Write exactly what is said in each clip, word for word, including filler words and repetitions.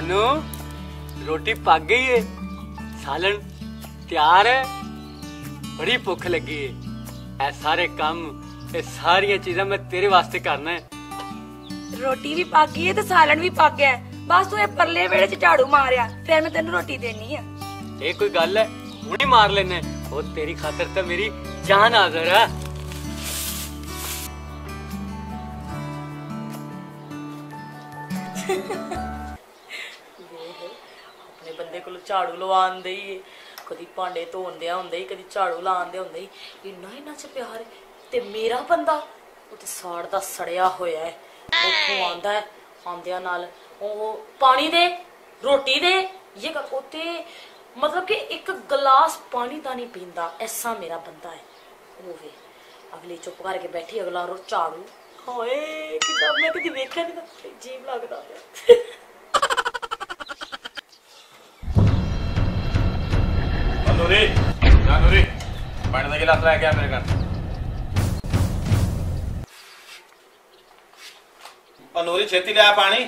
नन्नू रोटी पक गई है, सालन तैयार है, बड़ी भुख लगी है। ऐ सारे काम ये सारिया चीजा मैं तेरे वास्ते करना है। रोटी भी पक गई है तो सालन भी पक गया है। बस तू परले वेड़े च झाड़ू मारिया, फिर मैं तेन रोटी देनी है। ये कोई गल है? हुणी मार लेने। वो तेरी खातर तो मेरी जान हाजिर है। अपने बंदे को झाड़ू लवान दे, कदी भांडे धोन दिया हुंदे, कदी झाड़ू लान दे हुंदे, इन्ना इन्ना च प्यार है। ते मेरा बंदा वो ते साड़ दा सड़िया होया है। उठों आंदा है, आंदिया नाल ओ पानी दे, रोटी दे, ये कर ओते मतलब कि एक गिलास पानी दा नहीं पींदा। ऐसा मेरा बंदा है। वो वे अगली चुप करके बैठी, अगला रो झाड़ू। हाय किताब मैं कदी वेख्या नहीं, अजीब लगदा है। नूरी, जा नूरी, पानी का गिलास लेके आ मेरे घर। और नूरी छेती ले आ पानी।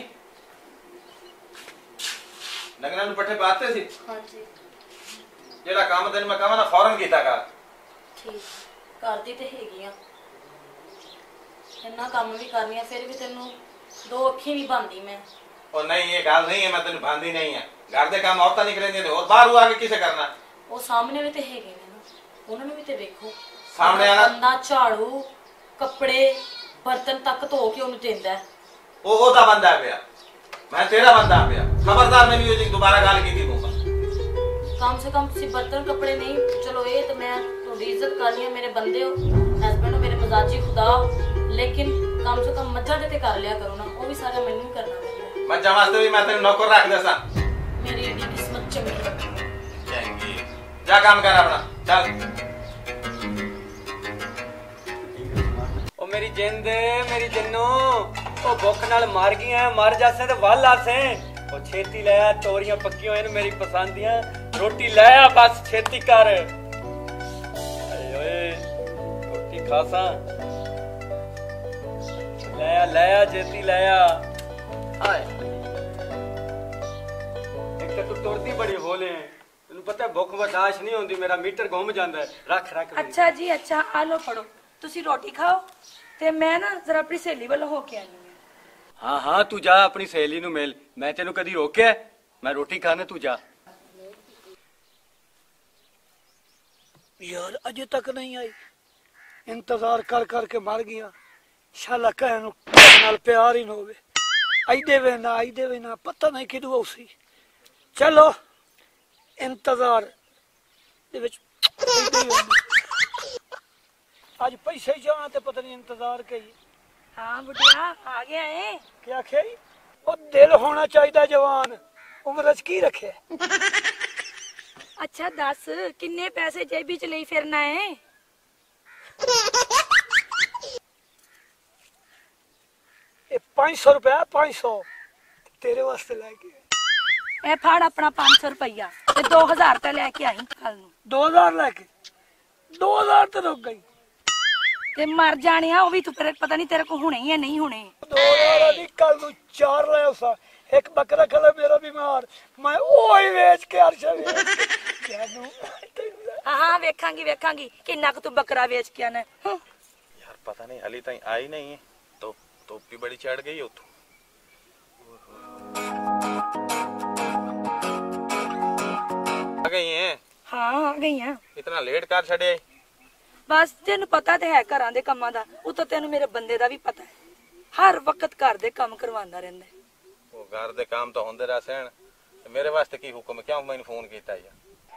नगना नु पट्ठे पाते सी। हां जी। जेड़ा काम तेन मैं कहां ना फौरन कीता कर। ठीक करदी ते हैगियां, इन्ना काम भी करनी है, फिर भी तेनू दो अखी नहीं बनदी मैं। और नहीं ये गल नहीं है, मैं तेन बांधी नहीं है। घर दे काम औरतां नहीं करेंदी ते और बाहर आके किसे करना? वो सामने भी ते हैगे ने ना, उन्होंने भी ते देखो। सामने आना बंदा झाड़ू कपड़े बर्तन तक धो के उन्हें देंदा है। ओ ओदा बंदा पिया, मैं तेरा बंदा पिया। खबरदार मैंने ये दोबारा गाल की थी दूंगा। कम से कम तुसी बर्तन कपड़े नहीं, चलो ये तो मैं थोड़ी इज्जत करनी है, मेरे बंदे हो, हस्बैंड हो, मेरे मजाजी खुदा हो, लेकिन कम से कम मज्जा दे ते कर लिया करो ना। वो भी सारा मैनू ही करना पैंदा। मज्जा वास्ते भी मैं तेरे नौकर रख देसा। मेरी एडी किस्मत चंगी चंगी, जा काम कर अपना, चल। ओ मेरी जिंद, मेरी जिन्नू, ओ भुख नाल मर गई है, मर जासे ते वल आसे। ओ छेती ले आ, तोरियां पक्कियां होए ने मेरी पसंद दियां, रोटी ले आ बस छेती कर। आए ओए रोटी खासा, ले आ ले आ छेती ले आ। आए एक तो तू तुरदी बड़ी होले है, तेनू पता है भुख बर्दाश्त नहीं होंदी, मेरा मीटर घूम जांदा है। रख रख। अच्छा जी अच्छा, आ लो फड़ो, तुसी रोटी खाओ ते मैं ना जरा अपनी सहेली वालों हो के आनी है। हाँ हाँ तू जा अपनी सहेली नु मिल, मैं तेनू कदी रोकिया? मैं रोटी खाने, तू जा। यार अजे तक नहीं आई, इंतजार कर कर के मर गया। शाला कहन नाल प्यार ही न होवे, आई देवे ना आई देवे ना, पता नहीं किदू उसी। चलो इंतजार दे विच आज पैसे ही जाना ते पता नहीं इंतजार के ही। हाँ बुढ़िया आ गया है। क्या खे वो दिल होना चाहिए जवान, उम्र च की रखे। अच्छा दस किन्ने पैसे जेबी च ले फिरना है? ये पाँच सौ रुपया, पाँच सौ तेरे वास्ते लेके। ए फाड़ अपना पाँच सौ रुपया ते दो हजार ते लेके आई कल नू। दो हजार लेके? दो हजार तो रुक गई ते मर जाने आ, वो भी तू फिर पता नहीं तेरे को होने या नहीं होने। दो हजार दी कल नू चार ले उसा, एक बकरा खला मेरा बीमार, मैं ओही वेच के हर शे वेच के नू। हां हां वेखांगी वेखांगी किन्ना तू बकरा बेच के आना। यार पता नहीं हली ताई आई नहीं है, तो टोपी बड़ी चढ़ गई उतो। आ गई हैं? हाँ आ गई हैं। इतना लेट कर छड़े? बस तेन पता ते है घरां दे कम्मां दा, उतो तेन मेरे बंदे दा भी पता है, हर वक्त घर दे काम करवांदा रहिंदा है। वो घर दे काम तो होंदे रहसन, मेरे वास्ते की हुक्म, क्यों मैंने फोन कीता यार?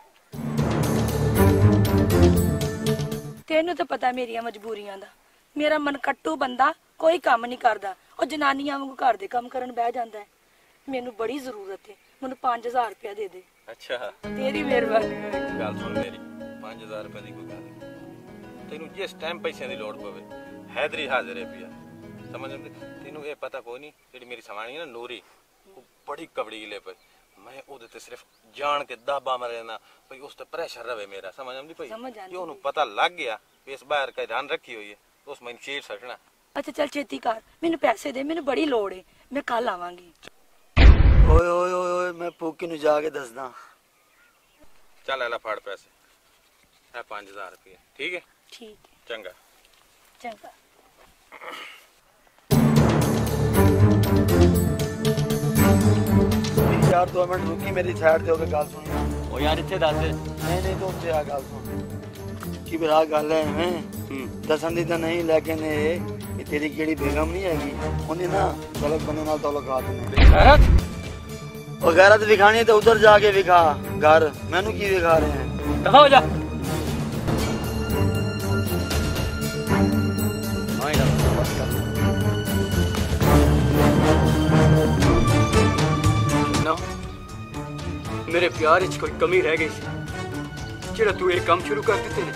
तेनू तो पता मेरिया मजबूरियां दा, मेरा मन कट्टू बंदा कोई काम नहीं करदा, और जनानियां वांगू घर दे काम करन बैठ जांदा है। मेनू बड़ी जरूरत है, मैनू पांच हजार रुपया दे दे। अच्छा तेरी मेहरबानी। गल सुन मेरी, पांच हजार रुपए की कोई गल, तेनू जिस टाइम पैसे की लोड़ पवे हैदरी हाजिर है पिया, समझ आंदी? तेनू ये पता कोई नहीं, जेडी मेरी सवाणी है ना नूरी, वो बड़ी कबड़ीले पे, मैं ओदे ते सिर्फ जान के दाबा मारे ना भाई, उस ते प्रेशर रहे मेरा, समझ आंदी भाई? कि ओनू पता लग गया इस बाहर का ध्यान रखी हुई है, उस मैंने चीर सकना। अच्छा चल छेती कर, मैनू पैसे दे, मैनू बड़ी लोड़ है, मैं कल आवांगी। ਓਏ ਓਏ ਓਏ ਓਏ ਮੈਂ ਪੂਕੀ ਨੂੰ ਜਾ ਕੇ ਦੱਸਦਾ। ਚੱਲ ਲੈ ਲੈ ਫੜ ਪੈਸੇ, ਇਹ ਪੰਜ ਹਜ਼ਾਰ ਰੁਪਏ ਠੀਕ ਹੈ। ਠੀਕ ਹੈ ਚੰਗਾ ਚੰਗਾ। ਯਾਰ ਦੋ ਮਿੰਟ ਰੁਕੀ, ਮੇਰੀ ਸਾਈਡ ਤੇ ਹੋ ਕੇ ਗੱਲ ਸੁਣੀ। ਉਹ ਯਾਰ ਇੱਥੇ ਦੱਸ। ਨਹੀਂ ਨਹੀਂ ਤੂੰ ਉੱਥੇ ਆ ਗੱਲ ਸੁਣ। ਕੀ ਬਰਾ ਗੱਲ ਹੈ ਐਵੇਂ ਦੱਸਣ ਦੀ ਤਾਂ ਨਹੀਂ, ਲੇਕਿਨ ਇਹ ਇਹ ਤੇਰੀ ਕਿਹੜੀ ਬੇਗਮ ਨਹੀਂ ਹੈਗੀ, ਉਹਨੇ ਨਾ ਗਲਤ ਬੰਦੇ ਨਾਲ ਤਾਲੁਕਾਤ ਨੇ। ਉਹ ਗੈਰਤ ਵਿਖਾਣੀ ਤਾਂ ਉਧਰ ਜਾ ਕੇ ਵਿਖਾ ਘਰ, ਮੈਨੂੰ ਕੀ ਵਿਖਾ ਰਹੇ ਹੈ? ਹੋ ਜਾ ਨਾ ਮੇਰੇ ਪਿਆਰ ਵਿੱਚ ਕੋਈ ਕਮੀ ਰਹਿ ਗਈ ਸੀ ਜਿਹੜਾ ਤੂੰ ਇਹ ਕੰਮ ਸ਼ੁਰੂ ਕਰ ਦਿੱਤੇ ਨੇ।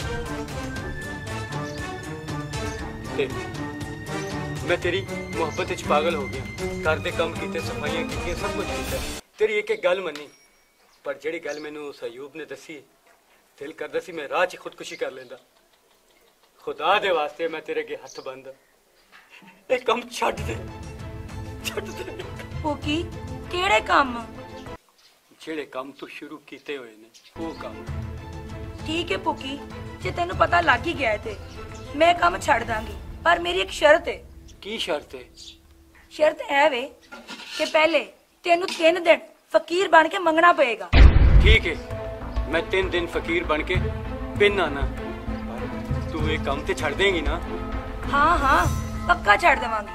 ਤੇ ਮੈਂ ਤੇਰੀ ਮੁਹੱਬਤ ਵਿੱਚ ਪਾਗਲ ਹੋ ਗਿਆ, ਘਰ ਦੇ ਕੰਮ ਕੀਤੇ, ਸਫਾਈਆਂ ਕੀਤੀਆਂ, ਸਭ ਕੁਝ ਕੀਤਾ। ਤੇਰੀ ਇੱਕ ਇੱਕ ਗੱਲ ਮੰਨੀ, ਪਰ ਜਿਹੜੀ ਗੱਲ ਮੈਨੂੰ ਉਸ ਅਯੂਬ ਨੇ ਦੱਸੀ, ਦਿਲ ਕਰਦਾ ਸੀ ਮੈਂ ਰਾਹ 'ਚ ਖੁਦਕੁਸ਼ੀ ਕਰ ਲੈਂਦਾ। ਖੁਦਾ ਦੇ ਵਾਸਤੇ ਮੈਂ ਤੇਰੇ ਅੱਗੇ ਹੱਥ ਬੰਨ੍ਹਦਾ, ਇਹ ਕੰਮ ਛੱਡ ਦੇ, ਛੱਡ ਦੇ। ਪੂਕੀ ਕਿਹੜੇ ਕੰਮ? ਜਿਹੜੇ ਕੰਮ ਤੂੰ ਸ਼ੁਰੂ ਕੀਤੇ ਹੋਏ ਨੇ ਉਹ ਕੰਮ। ਠੀਕ ਹੈ ਪੂਕੀ, ਜੇ ਤੈਨੂੰ ਪਤਾ ਲੱਗ ਹੀ ਗਿਆ ਤੇ ਮੈਂ ਕੰਮ ਛੱਡ ਦਾਂਗੀ, ਪਰ ਮੇਰੀ ਇੱਕ ਸ਼ਰਤ ਹੈ। ਕੀ ਸ਼ਰਤ ਹੈ? ਸ਼ਰਤ ਐ ਵੇ ਕਿ ਪਹਿਲੇ ਤੈਨੂੰ ਤਿੰਨ ਦਿਨ ਫਕੀਰ ਬਣ ਕੇ ਮੰਗਣਾ ਪਏਗਾ। ਠੀਕ ਹੈ, ਮੈਂ ਤਿੰਨ ਦਿਨ ਫਕੀਰ ਬਣ ਕੇ ਪਿੰਨ ਆਣਾ, ਤੂੰ ਇਹ ਕੰਮ ਤੇ ਛੱਡ ਦੇਂਗੀ ਨਾ? ਹਾਂ ਹਾਂ ਪੱਕਾ ਛੱਡ ਦੇਵਾਂਗੀ।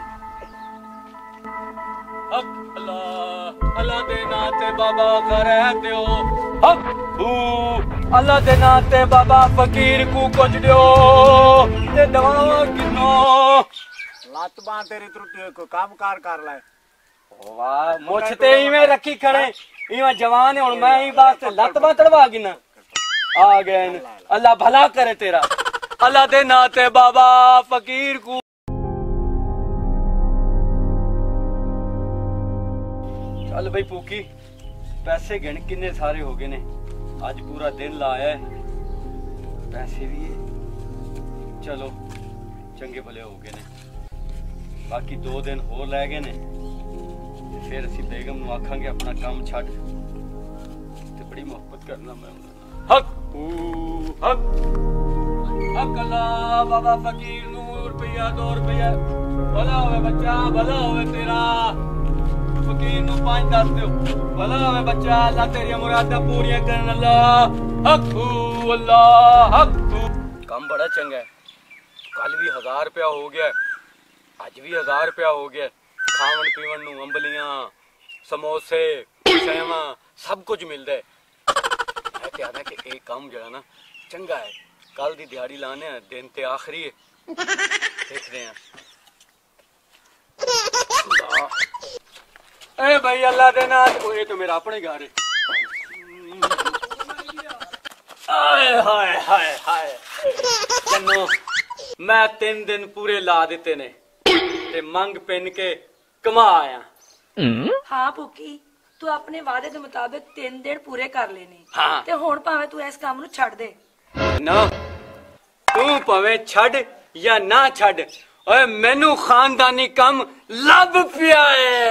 ਹਕ ਅੱਲਾ, ਅੱਲਾ ਦੇ ਨਾਂ ਤੇ ਬਾਬਾ ਕਰੇ ਦਿਓ, ਹਕ ਹੂ ਅੱਲਾ ਦੇ ਨਾਂ ਤੇ ਬਾਬਾ ਫਕੀਰ ਕੋ ਕੁਝ ਦਿਓ ਤੇ ਦਵਾਵਾਂ ਕਿਨੋ। ਲੱਤ ਬਾਂਹ ਤੇਰੀ ਤਰੁੱਟੀ ਹੋਈ, ਕੋਈ ਕੰਮ ਕਾਰ ਕਰ ਲੈ। ਵਾਹ ਮੁੱਛ ਤੇ ਇਵੇਂ ਰੱਖੀ ਖੜੇ, ਇਵੇਂ ਜਵਾਨ ਹੁਣ ਮੈਂ ਹੀ ਵਾਸਤੇ ਲੱਤ ਬਾਂਹ ਤੜਵਾ ਗਿਨਾ ਆ ਗਏ ਨੇ। ਅੱਲਾ ਭਲਾ करे तेरा, ਅੱਲਾ ਦੇ ਨਾਂ ਤੇ ਬਾਬਾ ਫਕੀਰ ਕੋ। ਚੱਲ ਬਈ ਪੂਕੀ, ਪੈਸੇ ਗਿਣ ਕਿੰਨੇ ਸਾਰੇ ਹੋ ਗਏ ਨੇ, ਅੱਜ ਪੂਰਾ ਦਿਨ ਲਾਇਆ, ਪੈਸੇ ਵੀ ਹੈ। ਚਲੋ ਚੰਗੇ ਭਲੇ ਹੋ ਗਏ ਨੇ, ਬਾਕੀ ਦੋ ਦਿਨ ਹੋਰ ਰਹਿ ਗਏ ਨੇ, ਤੇ ਫਿਰ ਅਸੀਂ ਬੇਗਮ ਨੂੰ ਆਖਾਂਗੇ ਆਪਣਾ ਕੰਮ ਛੱਡ ਤੇ ਬੜੀ ਮੁਹੱਬਤ ਕਰਨਾ ਮੈਂ ਉਹਨਾਂ ਨਾਲ। ਹਕ ਹੂ ਹਕ ਹਕ ਅੱਲਾ ਬਾਬਾ ਫਕੀਰ ਨੂੰ ਰੁਪਿਆ ਦੋ ਰੁਪਿਆ ਭਲਾ ਹੋਵੇ ਬੱਚਾ, ਭਲਾ ਹੋਵੇ ਤੇਰਾ। ਫਕੀਰ ਨੂੰ ਪੰਜ ਦੱਸ ਦਿਓ, ਭਲਾ ਹੋਵੇ ਬੱਚਾ, ਅੱਲਾ ਤੇਰੀਆਂ ਮੁਰਾਦਾਂ ਪੂਰੀਆਂ ਕਰਨ। ਅੱਲਾ ਹਕ ਹੂ ਅੱਲਾ ਹਕ ਹੂ। ਕੰਮ ਬੜਾ ਚੰਗਾ ਹੈ, ਕੱਲ ਵੀ ਹਜ਼ਾਰ ਰੁਪਇਆ ਹੋ ਗਿਆ, ਅੱਜ ਵੀ ਹਜ਼ਾਰ ਰੁਪਇਆ ਹੋ ਗਿਆ। ਖਾਵਣ ਪੀਵਣ ਨੂੰ ਅੰਬਲੀਆਂ, ਸਮੋਸੇ, ਸੇਵਾਂ ਸਭ ਕੁਝ ਮਿਲਦਾ ਹੈ। ਮੈਂ ਤੇ ਆਦਾ ਕਿ ਇਹ ਕੰਮ ਜਿਹੜਾ ਨਾ ਚੰਗਾ ਹੈ। ਕੱਲ ਦੀ ਦਿਹਾੜੀ ਲਾਣੇ ਆ, ਦਿਨ ਤੇ ਆਖਰੀ ਹੈ, ਦੇਖਦੇ ਆ। ए भाई अल्लाह दे नाल, ये तो मेरा अपने घर है। हाय हाय हाय हाय चन्नो, मैं तीन दिन पूरे ला दिते ने ते मंग पिन के कमा आया। ਹਾਂ ਪੂਕੀ, ਤੂੰ ਆਪਣੇ ਵਾਅਦੇ ਦੇ ਮੁਤਾਬਿਕ ਤਿੰਨ ਦਿਨ ਪੂਰੇ ਕਰ ਲੈਣੇ, ਹਾਂ। ਤੇ ਹੁਣ ਭਾਵੇਂ ਤੂੰ ਇਸ ਕੰਮ ਨੂੰ ਛੱਡ ਦੇ। ना तू भावे छड़ या ना छड़, ओए मैनू खानदानी कम लब पिया है।